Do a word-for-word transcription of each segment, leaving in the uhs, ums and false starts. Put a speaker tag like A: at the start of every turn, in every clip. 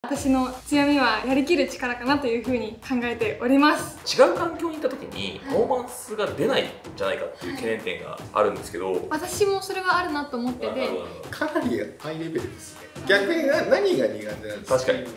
A: 私の強みはやりきる力かなというふうに考えております。
B: 違う環境にいた時にパフォーマンスが出ないんじゃないかっていう懸念点があるんですけど、
A: 私もそれはあるなと思ってて、
C: かなりハイレベルですね。逆に何が苦手なんですか？
B: 確かに。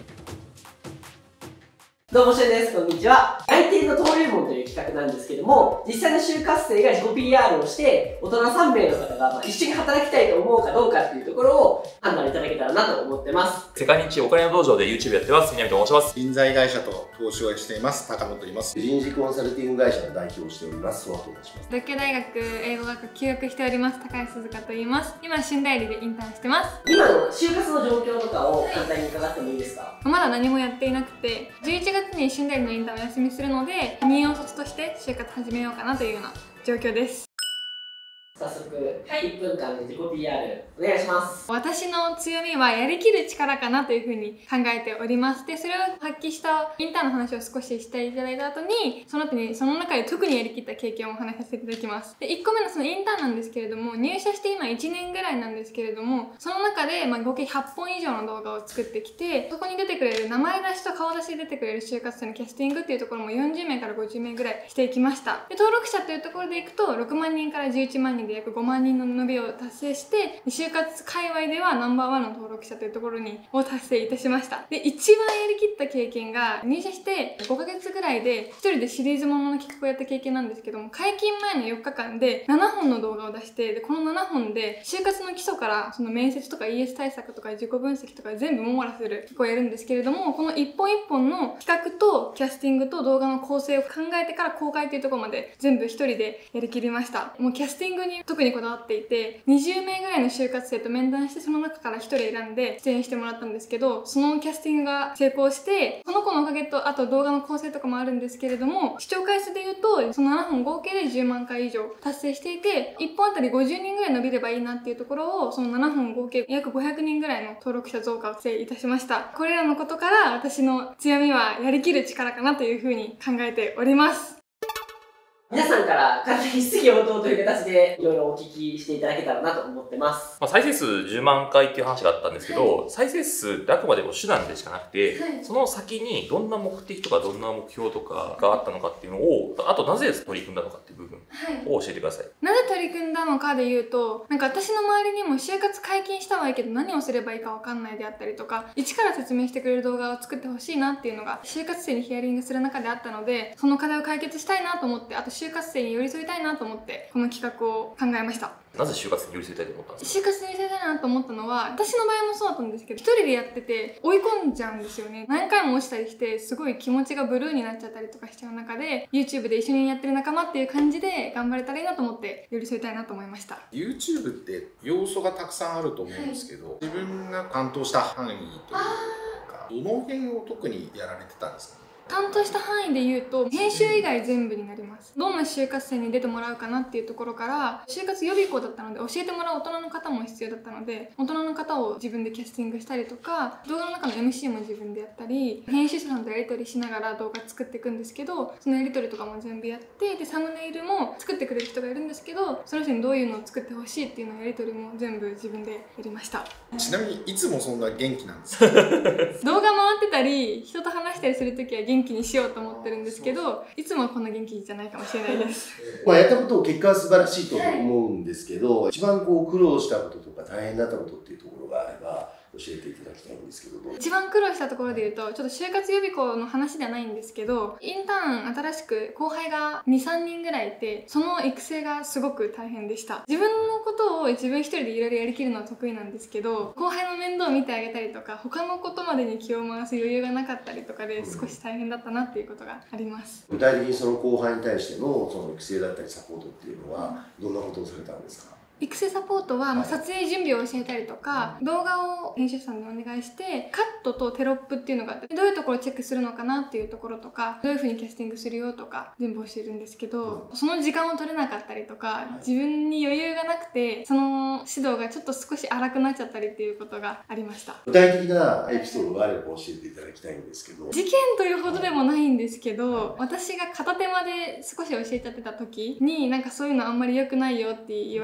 D: どうもしゅんです。こんにちは。内定の登竜門という企画なんですけども、実際の就活生が自己 ピーアール をして、大人さんめいの方がまあ一緒に働きたいと思うかどうかっていうところを判断いただけたらなと思ってます。
B: 世界日お金の道場で YouTube やってます。南と申します。
C: 人材会社と投資をしています。高野と言います。
E: 人事コンサルティング会社の代表をしております。ソワと申します。
A: 独協大学英語学科休学しております。高橋鈴香と言います。今、新代理でインターンしてます。
D: 今の就活の状況とかを簡単に伺ってもいいですか？
A: まだ何もやっていなくて、じゅういちがつに新代理のインターンお休みするので、任用卒として就活始めようかなというような状況です。
D: 早速、はい、いっぷんかんで自己 ピーアール お願いします。
A: 私の強みはやりきる力かなというふうに考えております。で、それを発揮したインターンの話を少ししていただいた後に、その後にその中で特にやりきった経験をお話しさせていただきます。で、いっこめのそのインターンなんですけれども、入社して今いちねんぐらいなんですけれども、その中でまあ合計ひゃっぽん以上の動画を作ってきて、そこに出てくれる名前出しと顔出しで出てくれる就活生のキャスティングっていうところもよんじゅうめいからごじゅうめいぐらいしていきました。で、登録者というところでいくとろくまんにんからじゅういちまんにんで約ごまんにんの伸びを達成して、就活界隈ではナンバーワンの登録者というところにを達成いたしました。で、一番やりきった経験が入社してごかげつぐらいで一人でシリーズものの企画をやった経験なんですけども、解禁前のよっかかんでななほんの動画を出して、でこのななほんで就活の基礎からその面接とか イーエス 対策とか自己分析とか全部網羅する企画をやるんですけれども、この一本一本の企画とキャスティングと動画の構成を考えてから公開というところまで全部一人でやりきりました。もうキャスティングに特にこだわっていて、にじゅうめいぐらいの就活生と面談して、その中からひとり選んで出演してもらったんですけど、そのキャスティングが成功して、その子のおかげとあと動画の構成とかもあるんですけれども、視聴回数で言うとそのななほん合計でじゅうまんかい以上達成していて、いっぽんあたりごじゅうにんぐらい伸びればいいなっていうところを、そのななほん合計約ごひゃくにんぐらいの登録者増加を達成いたしました。これらのことから私の強みはやりきる力かなというふうに考えております。
D: 皆さんから簡単に質疑応答という形でいろいろお聞きしていただけたらなと思ってます。
B: まあ、再生数じゅうまんかいっていう話があったんですけど、はい、再生数ってあくまでも手段でしかなくて、はい、その先にどんな目的とかどんな目標とかがあったのかっていうのを、あとなぜ取り組んだのかっていう部分を教えてください。はい、
A: なぜ取り組んだのかで言うと、なんか私の周りにも就活解禁したはいいけど何をすればいいかわかんないであったりとか、一から説明してくれる動画を作ってほしいなっていうのが就活生にヒアリングする中であったので、その課題を解決したいなと思って、あと就活生に寄り添いたいなと思ってこの企画を考えました。
B: なぜ就活に寄り添いたいと思ったんですか？
A: 就活に寄り添いたいなと思ったのは、私の場合もそうだったんですけど、一人でやってて追い込んじゃうんですよね。何回も落ちたりしてすごい気持ちがブルーになっちゃったりとかしちゃう中で、 YouTube で一緒にやってる仲間っていう感じで頑張れたらいいなと思って寄り添いたいなと思いました。
C: YouTube って要素がたくさんあると思うんですけど、はい、自分が担当した範囲というかどの辺を特にやられてたんですか？
A: 担当した範囲で言うと編集以外全部になります。どんな就活生に出てもらうかなっていうところから、就活予備校だったので教えてもらう大人の方も必要だったので、大人の方を自分でキャスティングしたりとか、動画の中の エムシー も自分でやったり、編集者さんとやり取りしながら動画作っていくんですけど、そのやり取りとかも全部やって、でサムネイルも作ってくれる人がいるんですけど、その人にどういうのを作ってほしいっていうのをやり取りも全部自分でやりました。
C: ちなみにいつもそんな元気なんですか？
A: 動画回ってたり人と話したりするときは元気にしようと思ってるんですけど、いつもはこんな元気じゃないかもしれないです。
E: まあやったことを結果は素晴らしいと思うんですけど、はい、一番こう苦労したこととか大変だったことっていうところがあれば教えていただきたいんですけど。
A: 一番苦労したところで言うと、ちょっと就活予備校の話ではないんですけど、インターン新しく後輩がにさんにんぐらいいて、その育成がすごく大変でした。自分のことを自分一人でいろいろやりきるのは得意なんですけど、後輩の面倒を見てあげたりとか、他のことまでに気を回す余裕がなかったりとかで少し大変だったなっていうことがあります。
E: 具体的にその後輩に対してのその育成だったりサポートっていうのはどんなことをされたんですか？
A: 育成サポートは、まあ、撮影準備を教えたりとか、動画を編集者さんにお願いしてカットとテロップっていうのがあって、どういうところをチェックするのかなっていうところとか、どういう風にキャスティングするよとか全部教えるんですけど、その時間を取れなかったりとか、自分に余裕がなくてその指導がちょっと少し荒くなっちゃったりっていうことがありました。
E: 具体的なエピソードがあれば教えていただきたいんですけど。
A: 事件というほどでもないんですけど、私が片手間で少し教えちゃってた時に、なんかそういうのあんまり良くないよって言われたりと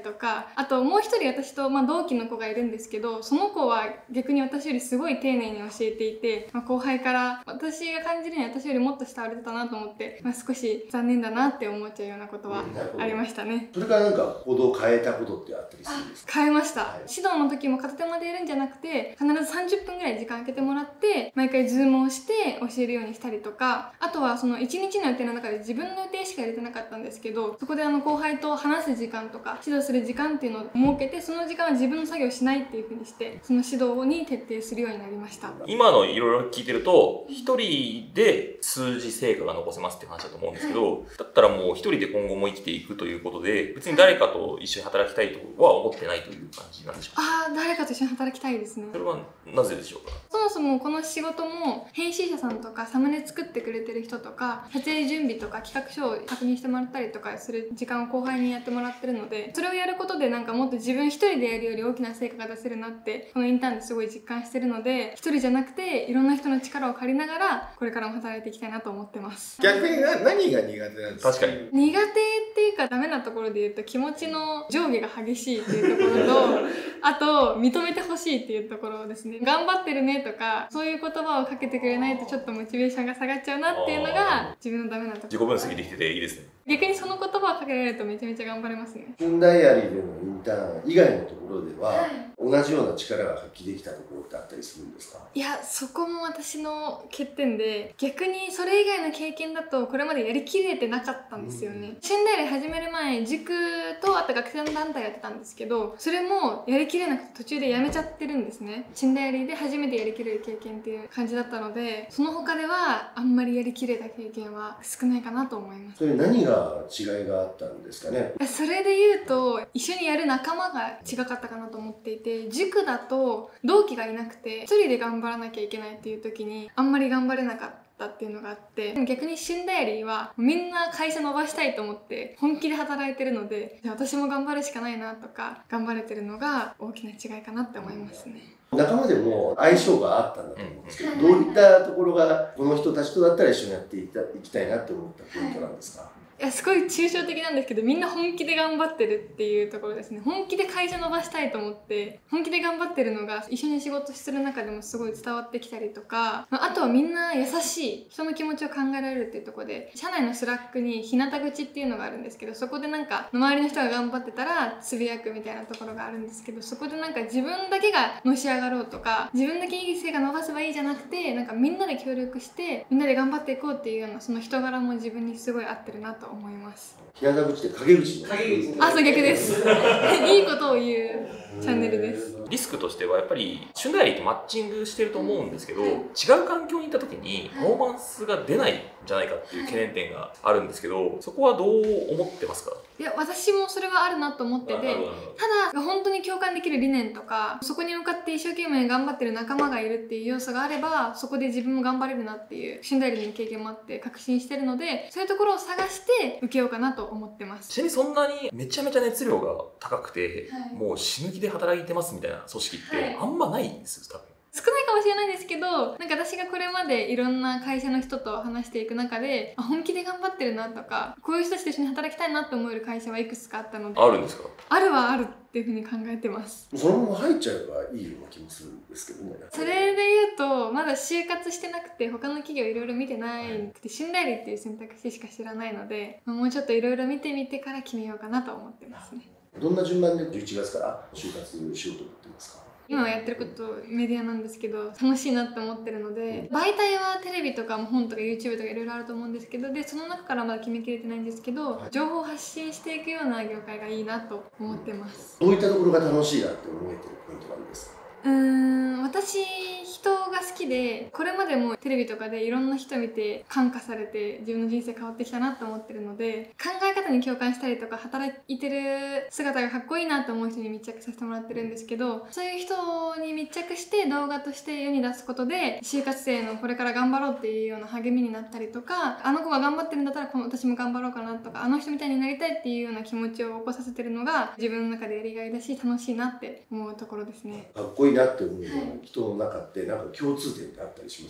A: とか、あともう一人私と、まあ、同期の子がいるんですけど、その子は逆に私よりすごい丁寧に教えていて、まあ、後輩から私が感じるには私よりもっと慕われてたなと思って、まあ、少し残念だなって思っちゃうようなことはありましたね。
E: それからなんか行動を変えたことってあったりするんですか？
A: 変えました、
E: はい、
A: 指導の時も片手間でやるんじゃなくて、必ずさんじゅっぷんぐらい時間空けてもらって毎回ズームをして教えるようにしたりとか、あとはそのいちにちの予定の中で自分の予定しか入れてなかったんですけど、そこであの後輩と話す時間とか指導する時間っていうのを設けて、その時間は自分の作業をしないっていう風にして、その指導に徹底するようになりました。
B: 今のいろいろ聞いてると、一人で数字成果が残せますっていう話だと思うんですけど、だったらもう一人で今後も生きていくということで、別に誰かと一緒に働きたいとは思ってないという感じなんでしょうか？
A: ああ、誰かと一緒に働きたいですね。
B: それはなぜでしょうか？
A: そもそもこの仕事も編集者さんとかサムネ作ってくれてる人とか撮影準備とか企画書を確認してもらったりとかする時間を後輩にやってもらってるので、それをやることでなんかもっと自分一人でやるより大きな成果が出せるなってこのインターンですごい実感してるので、一人じゃなくていろんな人の力を借りながらこれからも働いていきたいなと思ってます。
C: 逆にな何が苦手なんですか？
B: 確かに
A: 苦手っていうかダメなところで言うと、気持ちの上下が激しいっていうところとあと認めてほしいっていうところですね。頑張ってるねとかそういう言葉をかけてくれないとちょっとモチベーションが下がっちゃうなっていうのが自分のダメなところ。
B: 自己分析できてていいですね。
A: 逆にその言葉をかけられるとめちゃめちゃ頑張れますね。
E: 旬ダイアリーでのインターン以外のところでは、
A: はい、
E: 同じような力が発揮できたところってあったりするんですか？
A: いや、そこも私の欠点で、逆にそれ以外の経験だとこれまでやりきれてなかったんですよね。旬ダイアリー始める前、塾とあと学生の団体やってたんですけど、それもやりきれなくて途中でやめちゃってるんですね。旬ダイアリーで初めてやりきれる経験っていう感じだったので、その他ではあんまりやりきれた経験は少ないかなと思います。
E: それ何が違いがあったんですかね？
A: それで言うと、一緒にやる仲間が違かったかなと思っていて、塾だと同期がいなくて一人で頑張らなきゃいけないっていう時にあんまり頑張れなかったっていうのがあって、でも逆に旬ダイアリーはみんな会社伸ばしたいと思って本気で働いてるので、じゃあ私も頑張るしかないなとか頑張れてるのが大きな違いかなって思いますね。
E: 仲間でも相性があったんだと思うんですけど、どういったところがこの人たちとだったら一緒にやっていたいきたいなって思ったポイントなんですか？
A: いや、すごい抽象的なんですけど、みんな本気で頑張ってるっていうところですね。本気で会社伸ばしたいと思って本気で頑張ってるのが一緒に仕事する中でもすごい伝わってきたりとか、あとはみんな優しい、人の気持ちを考えられるっていうところで、社内のスラックに日向口っていうのがあるんですけど、そこでなんか周りの人が頑張ってたらつぶやくみたいなところがあるんですけど、そこでなんか自分だけがのし上がろうとか自分だけいい成果伸ばせばいいじゃなくて、なんかみんなで協力してみんなで頑張っていこうっていうような、その人柄も自分にすごい合ってるなと思います。
E: 日向口って陰口の
D: 陰口
A: あ、そう、逆ですいいことを言うチャンネルです。
B: リスクとしてはやっぱり旬ダイアリーとマッチングしてると思うんですけど、違う環境にいた時にパフォーマンスが出ないんじゃないかっていう懸念点があるんですけど、そこはどう思ってますか？
A: いや、私もそれはあるなと思ってて、ただ本当に共感できる理念とかそこに向かって一生懸命頑張ってる仲間がいるっていう要素があれば、そこで自分も頑張れるなっていう旬ダイアリーの経験もあって確信してるので、そういうところを探して受けようかなと思ってます。
B: ちなみにそんなにめちゃめちゃ熱量が高くて、
A: はい、
B: もう死ぬ気で働いてますみたいな組織ってあんまないんですよ、多分。
A: 少ないかもしれないですけど、なんか私がこれまでいろんな会社の人と話していく中で、あ、本気で頑張ってるなとか、こういう人たちと一緒に働きたいなって思える会社はいくつかあったので。
B: あるんですか？
A: あるはあるっていうふうに考えてます。
E: そのまま入っちゃえばいいような気もするんですけどね。
A: それで言うと、まだ就活してなくて他の企業いろいろ見てないくて、旬ダイアリーっていう選択肢しか知らないので、もうちょっといろいろ見てみてから決めようかなと思ってますね。
E: どんな順番でじゅういちがつから就活しようと思ってますか？
A: 今やってることメディアなんですけど、楽しいなって思ってるので、媒体はテレビとかも本とか YouTube とかいろいろあると思うんですけど、でその中からまだ決めきれてないんですけど、情報を発信していくような業界がいいなと思ってます。
E: どういったところが楽しいなって思えてるポイントなんですか？
A: うーん、私人が好きで、これまでもテレビとかでいろんな人見て感化されて自分の人生変わってきたなと思ってるので、考え方に共感したりとか働いてる姿がかっこいいなと思う人に密着させてもらってるんですけど、そういう人に密着して動画として世に出すことで就活生のこれから頑張ろうっていうような励みになったりとか、あの子が頑張ってるんだったらこの私も頑張ろうかなとか、あの人みたいになりたいっていうような気持ちを起こさせてるのが自分の中でやりがいだし楽しいなって思うところですね。
E: かっこいいなって思うような人の中ってなんか共通点ってあったりしますか？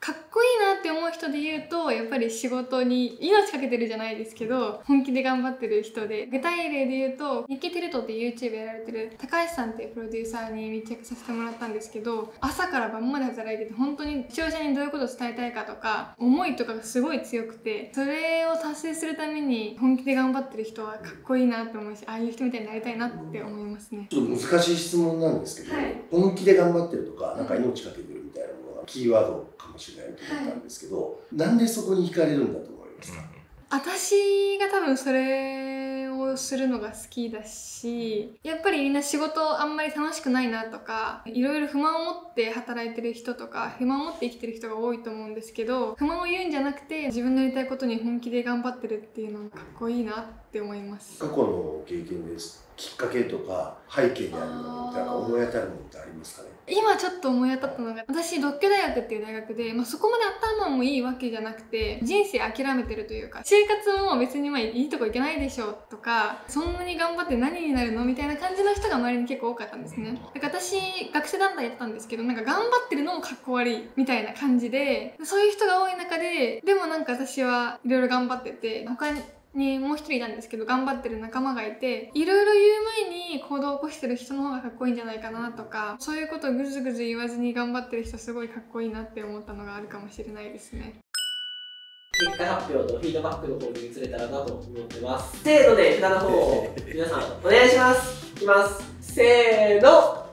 A: かっこいいなって思う人で言うと、やっぱり仕事に命かけてるじゃないですけど、本気で頑張ってる人で、具体例で言うと、日経テレ東って YouTube やられてる高橋さんっていうプロデューサーに密着させてもらったんですけど、朝から晩まで働いてて、本当に視聴者にどういうことを伝えたいかとか、思いとかがすごい強くて、それを達成するために本気で頑張ってる人はかっこいいなって思うし、ああいう人みたいになりたいなって思いますね。
E: ちょっと難しい質問なんですけど、
A: はい、
E: 本気で頑張ってるとか、なんか命かけてるみたいなものがキーワードかもしれないと思ったんですけど、はい、なんでそこに惹かれるんだと思いますか？
A: 私が多分それをするのが好きだし、やっぱりみんな仕事あんまり楽しくないなとか、いろいろ不満を持って働いてる人とか、不満を持って生きてる人が多いと思うんですけど、不満を言うんじゃなくて自分のやりたいことに本気で頑張ってるっていうのがかっこいいなって思います。
E: 過去の経験です。きっかけとか背景にあるものってなんか思い当たるものってありますかね？
A: 今ちょっと思い当たったのが、私獨協大学っていう大学で、まあ、そこまで頭もいいわけじゃなくて、人生諦めてるというか、就活も別にまあいいとこ行けないでしょとか、そんなに頑張って何になるのみたいな感じの人が周りに結構多かったんですね。だから私学生団体やってたんですけど、なんか頑張ってるのもかっこ悪いみたいな感じで、そういう人が多い中で、でもなんか私はいろいろ頑張ってて、他ににもう一人いたんですけど、頑張ってる仲間がいて、いろいろ言う前に行動を起こしてる人の方がかっこいいんじゃないかなとか、そういうことをぐずぐず言わずに頑張ってる人すごいかっこいいなって思ったのがあるかもしれないですね。
D: 結果発表とフィードバックの方に移れたらなと思ってます。せーので札の方を皆さんお願いします。いきます。せーの。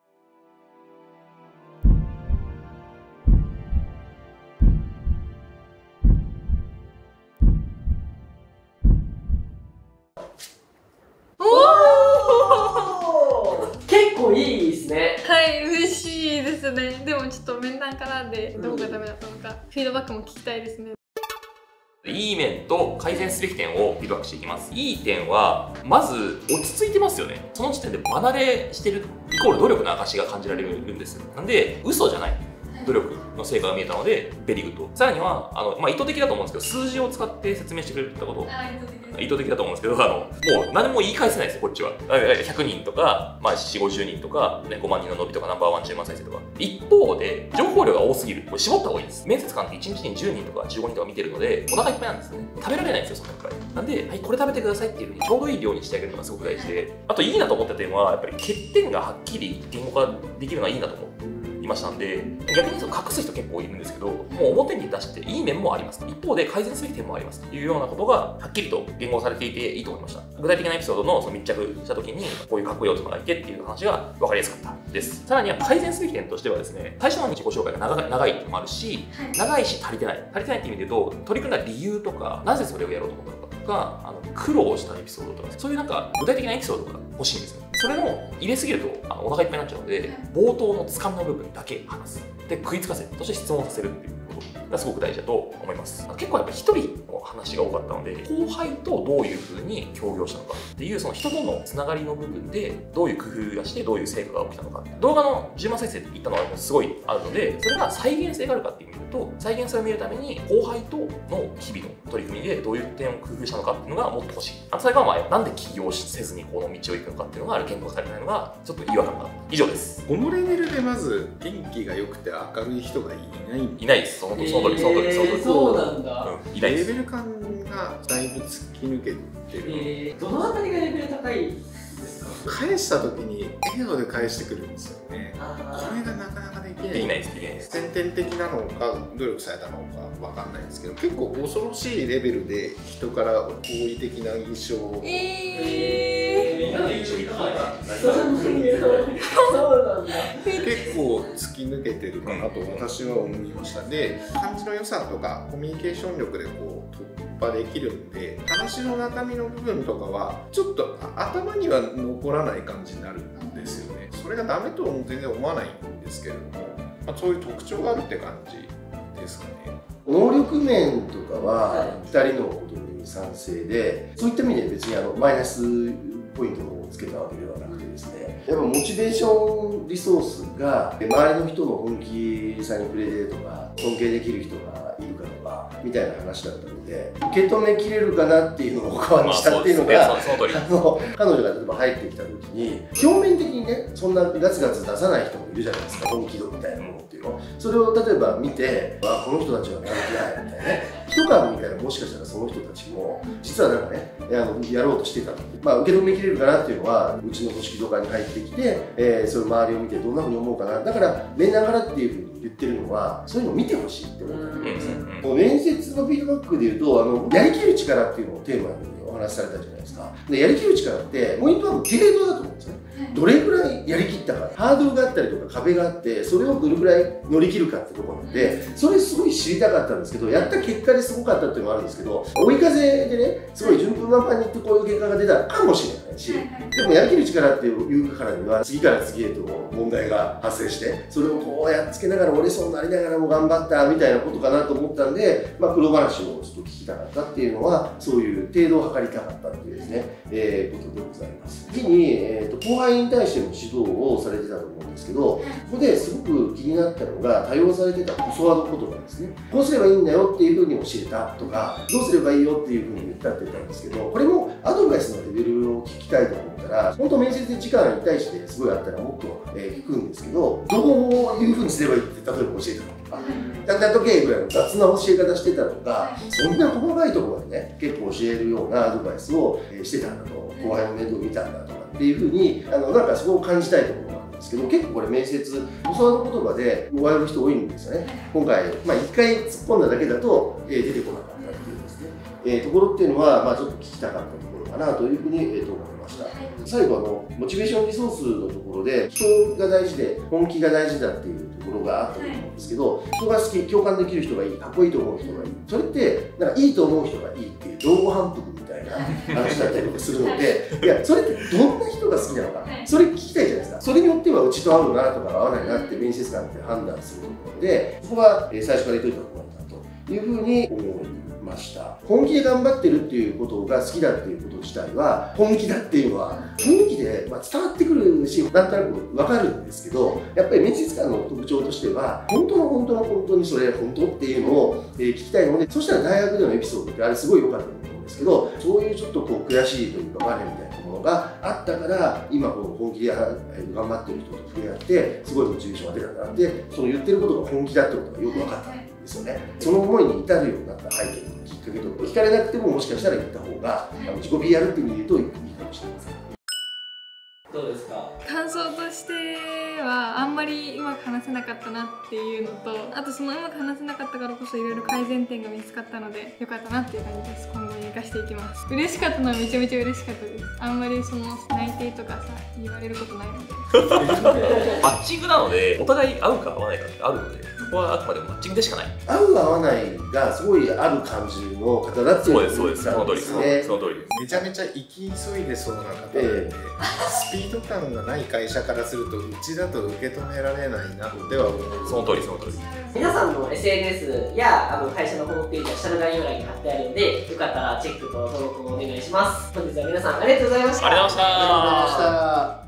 D: 結構いいですね。
A: はい、嬉しいですね。でもちょっと面談からでどこがダメだったのか、うん、フィードバックも聞きたいですね。
B: いい面と改善すべき点をフィードバックしていきます。いい点は、まず落ち着いてますよね。その時点で離れしてるイコール努力の証が感じられるんですよ。なんで、嘘じゃない。努力の成果が見えたので、ベリーグッド。さらには、あの、まあ、意図的だと思うんですけど、数字を使って説明してくれたこと。意図的だと思うんですけど、あの、もう何も言い返せないですよ、こっちは。ひゃくにんとか、まあ、よんじゅう、ごじゅうにんとか、ね、ごまんにんの伸びとか、ナンバーワンじゅうまん再生とか。一方で、情報量が多すぎる。これ絞った方がいいです。面接官っていちにちにじゅうにんとかじゅうごにんとか見てるので、お腹いっぱいなんですね。食べられないんですよ、そのいっぱい。なんで、はい、これ食べてくださいっていうふうにちょうどいい量にしてあげるのがすごく大事で、あといいなと思った点は、やっぱり欠点がはっきり言語化できるのはいいなと思う。いましたんで、逆にその隠す人結構いるんですけど、もう表に出していい面もあります。一方で改善すべき点もありますというようなことがはっきりと言語されていていいと思いました。具体的なエピソードのその密着した時に、こういうかっこいい男がいてっていう話が分かりやすかったです。さらには改善すべき点としてはですね、最初の自己紹介が長い長いのもあるし、長いし足りてない。足りてないって意味で言うと、取り組んだ理由とか、なぜそれをやろうと思ったのかとか、あの苦労したエピソードとか、そういうなんか具体的なエピソードが欲しいんですよ。それも入れすぎるとあのお腹いっぱいになっちゃうので、冒頭のつかみの部分だけ話す。で、食いつかせる。そして質問させるっていうことがすごく大事だと思います。結構やっぱ一人の話が多かったので、後輩とどういうふうに協業したのかっていう、その人とのつながりの部分で、どういう工夫がして、どういう成果が起きたのか。動画のじゅうまん再生って言ったのはすごいあるので、それが再現性があるかっていう意味で言うと、再現性を見るために、後輩との日々の取り組みでどういう点を工夫したのかっていうのがもっと欲しい。あと最後は、まあ、なんで起業せずにこの道を行くのかっていうのが言語化されないのが、ちょっと違和感があった。以上です。
C: このレベルでまず元気が良くて明るい人がいないん
B: いないです。その通り、その通り、その通り、その通り。
D: そうなんだ。
B: うん、いないです。
C: レベル感がだいぶ突き抜けてる。
D: えー、どのあたりがレベル高いですか？
C: 返した時に笑顔で返してくるんですよね。これがなかなかできない。
B: できないです、できないです。
C: 先天的なのか努力されたのかわかんないですけど、結構恐ろしいレベルで人から好意的な印象を。
A: えー、
B: なんで印象いいのかな。
D: そうなんだ。
C: 結構突き抜けてるかなと私は思いました。で、感じの良さとかコミュニケーション力でこう突破できるんで、話の中身の部分とかはちょっと頭には残らない感じになるんですよね。それがダメとも全然思わないんですけれども、まあ、そういう特徴があるって感じですかね。
E: 能力面とかはふたりのことに賛成で、そういった意味で別にあのマイナスポイントをつけたわけではなくてですね、やっぱモチベーションリソースが周りの人の本気さに触れてとか尊敬できる人がいるかとか、 みたいな話だったので、受け止めきれるかなっていうのをおかわりしたっていうのが、
B: まあそうですね、その通り。
E: あの彼女が例えば入ってきた時に表面的にねそんなガツガツ出さない人もいるじゃないですか、本気度みたいなものっていうの。それを例えば見て、あこの人たちはやる気ないみたいなね、一感見たらもしかしたらその人たちも実はなんかねあのやろうとしてたので、まあ、受け止めきれるかなっていうのはうちの組織とかに入ってきて、えー、そういう周りを見てどんなふうに思うかな、だから面談からっていうふうに言ってるのはそういうのを見てほしいって思ったんですね。もう面接のフィードバックでいうとあのやりきる力っていうのをテーマにお話しされたじゃないですか。でやりきる力ってポイントは程度だと思うんですね。どれぐらいやりきったか、ハードルがあったりとか壁があって、それをどれぐらい乗り切るかってところなんで、それすごい知りたかったんですけど、やった結果ですごかったっていうのもあるんですけど、追い風でねすごい順風満帆にいってこういう結果が出たかもしれないし、でもやりきる力っていうからには次から次へと問題が発生して、それをこうやっつけながら折れそうになりながらも頑張ったみたいなことかなと思ったんで、まあ、黒話をちょっと聞きたかったっていうのはそういう程度を測りたかったっていうですね、えー、ことでございます。次に、えー、と後輩に対しての指導をされてたと思うんですけど、ここですごく気になったのが多用されてた教わる言葉ですね。こうすればいいんだよっていうふうに教えたとか、どうすればいいよっていうふうに言ったって言ったんですけど、これもアドバイスのレベルを聞きたいと思ったら、本当面接で時間に対してすごいあったらもっと、えー、聞くんですけど、どういうふうにすればいいって例えば教えたのとか、だんだんとけぐらいの雑な教え方してたとか、そんな細かいところまでね結構教えるようなアドバイスを、えー、してたんだと、後輩の面倒を見たんだとかっていうふうにあのなんかそこを感じたいところがあるんですけど、結構これ面接教わる言葉で終わる人多いんですよね。今回まあいっかい突っ込んだだけだと、えー、出てこなかったっていうですね、えー、ところっていうのはまあちょっと聞きたかったところかなというふうに、えー、と思いました。最後あのモチベーションリソースのところで人が大事で本気が大事だっていうところがあったと思うんですけど、人が好き、共感できる人がいい、かっこいいと思う人がいい、それってなんかいいと思う人がいいっていう老後反復みたいな話だったりとかするので、いやそれってどんな人が好きなのか、それ聞きたいじゃないですか。それによってはうちと合うなとか合わないなって面接官って判断するところで、そこは最初から言っといた方がいいなというふうに思いました。本気で頑張ってるっていうことが好きだっていうこと自体は本気だっていうのは雰囲気でまあ伝わってくるし、なんとなく分かるんですけど、やっぱり面接官の特徴としては本当の本当の本当にそれ本当っていうのを聞きたいので、そしたら大学でのエピソードってあれすごい良かったと思うんですけど、そういうちょっとこう悔しいというかバネみたいなものがあったから、今この本気で頑張ってる人と触れ合ってすごいモチベーションが出たんだなって、その言ってることが本気だってことがよく分かったんですよね。その思いに至るようになった背景のきっかけとか聞かれなくてももしかしたら言った方があの自己 ピーアール っていう意味で言うといいかもしれません。
D: どうですか？
A: 感想としてはあんまりうまく話せなかったなっていうのと、あとそのうまく話せなかったからこそいろいろ改善点が見つかったのでよかったなっていう感じです。今後に生かしていきます。嬉しかったのはめちゃめちゃ嬉しかったです。あんまりその内定とかさ言われることないので
B: マッチングなのでお互い合うか合わないかってあるので、そこはあくまでもマッチングでしかない。
E: 合う合わないがすごいある感じの方だっていうの
B: そうですそうです、その通りです、ね、その通りです。
C: めちゃめちゃ行き急いでそうな方なので、
E: ええ、
C: スピード感がない会社からするとうちだと受け止められないなとでは思う。
B: その通りその通り。
D: 皆さんの エスエヌエス やあの会社のホームページは下の概要欄に貼ってあるので、よかったらチェックと登録をお願いします。本日は皆さんありがとうございました。
B: ありがとうございました。
E: ありがとうございました。